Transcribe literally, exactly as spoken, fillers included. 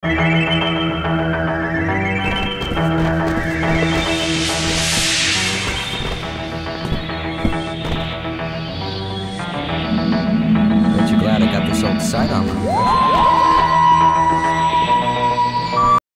Bet you're glad I got this old sight on my wrist.